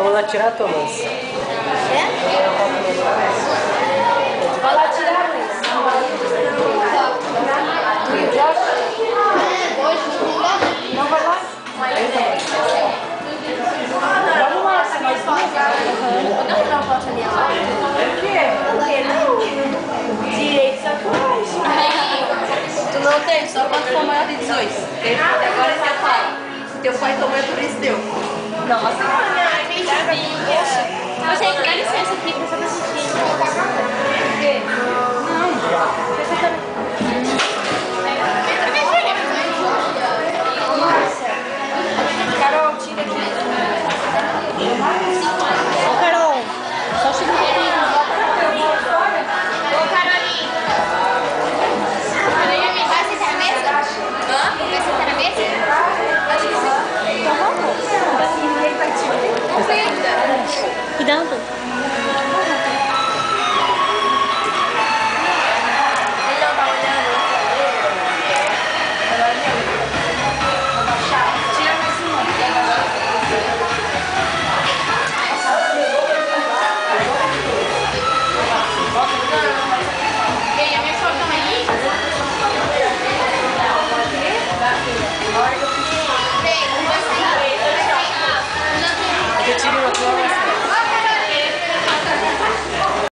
vou lá tirar, Thomas. É? Vai lá tirar, Luiz. Não vai lá? Vamos lá, se nós vamos. Não dá uma foto ali agora. O quê? O quê? Não. Direito só que Tu não tem, só quando for maior de 18. Agora é teu pai. Teu pai tomou, é por isso deu. Nossa.